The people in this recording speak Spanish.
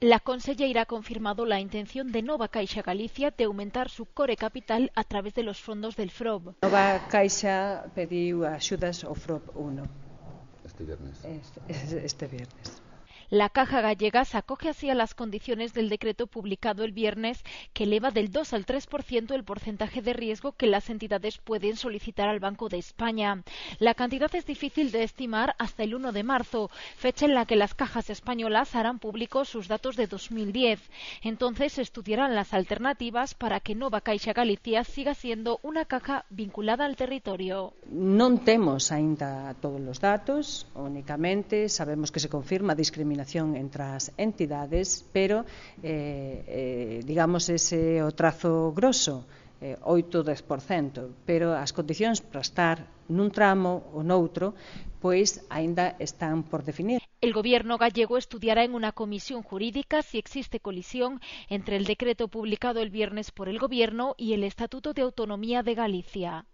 La conselleira ha confirmado la intención de Nova Caixa Galicia de aumentar su core capital a través de los fondos del FROB. Nova Caixa pediu axudas ao FROB 1 este viernes. La Caja Gallega se acoge así a las condiciones del decreto publicado el viernes que eleva del 2 al 3% el porcentaje de riesgo que las entidades pueden solicitar al Banco de España. La cantidad es difícil de estimar hasta el 1 de marzo, fecha en la que las cajas españolas harán públicos sus datos de 2010. Entonces se estudiarán las alternativas para que Nova Caixa Galicia siga siendo una caja vinculada al territorio. Non temos aínda todos os datos, únicamente sabemos que se confirma a discriminación entre as entidades, pero digamos ese o trazo grosso, 8-10%, pero as condicións para estar nun tramo ou noutro, pois aínda están por definir. El gobierno gallego estudiará en una comisión jurídica si existe colisión entre el decreto publicado el viernes por el gobierno y el Estatuto de Autonomía de Galicia.